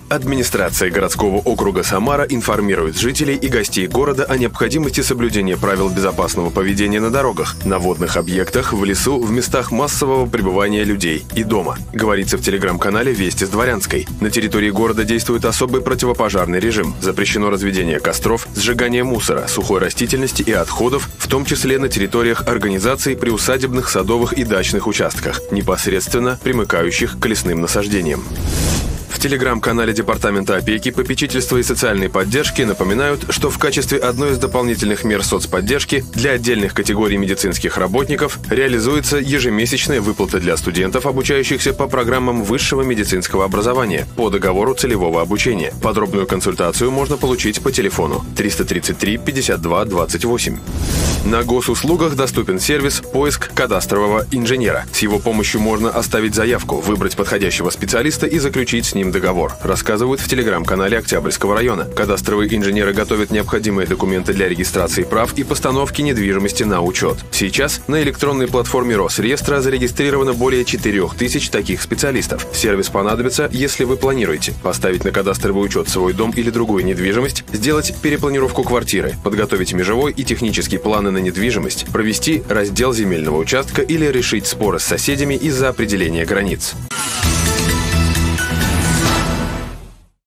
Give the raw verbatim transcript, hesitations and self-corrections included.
Администрация городского округа Самара информирует жителей и гостей города о необходимости соблюдения правил безопасного поведения на дорогах, на водных объектах, в лесу, в местах массового пребывания людей и дома. Говорится в телеграм-канале «Вести с Дворянской». На территории города действует особый противопожарный режим. Запрещено разведение костров, сжигание мусора, сухой растительности и отходов, в том числе на территориях организаций при усадебных, садовых и дачных участках, непосредственно примыкающих к лесным насаждениям. В телеграм-канале Департамента опеки, попечительства и социальной поддержки напоминают, что в качестве одной из дополнительных мер соцподдержки для отдельных категорий медицинских работников реализуется ежемесячная выплата для студентов, обучающихся по программам высшего медицинского образования по договору целевого обучения. Подробную консультацию можно получить по телефону триста тридцать три пятьдесят два двадцать восемь. На госуслугах доступен сервис «Поиск кадастрового инженера». С его помощью можно оставить заявку, выбрать подходящего специалиста и заключить с ним договор, рассказывают в телеграм-канале Октябрьского района. Кадастровые инженеры готовят необходимые документы для регистрации прав и постановки недвижимости на учет. Сейчас на электронной платформе Росреестра зарегистрировано более четырех тысяч таких специалистов. Сервис понадобится, если вы планируете поставить на кадастровый учет свой дом или другую недвижимость, сделать перепланировку квартиры, подготовить межевой и технический планы на недвижимость, провести раздел земельного участка или решить споры с соседями из-за определения границ.